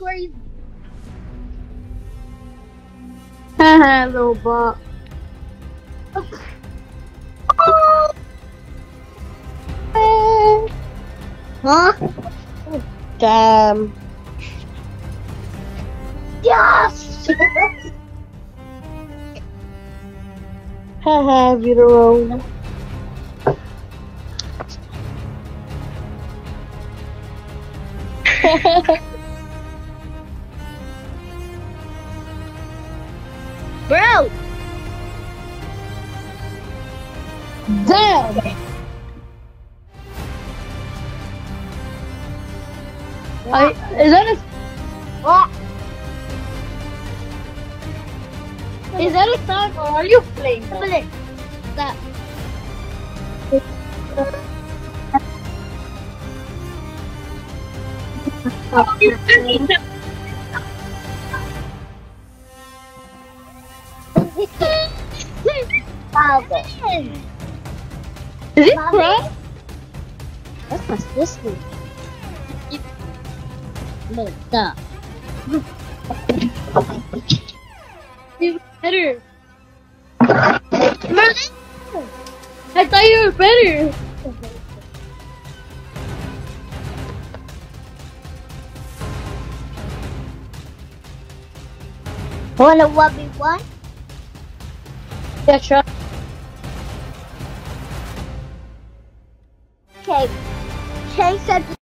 crazy. Haha, little bot. Huh? Damn. Yes! Haha, Vito. Bro! Damn. Is that What? is that a sound or are you playing? That. That. Father. Is it crap? That's my sister. Look, stop. You're better. I thought you were better. Wanna 1v1? Yeah, sure. Okay. Kay said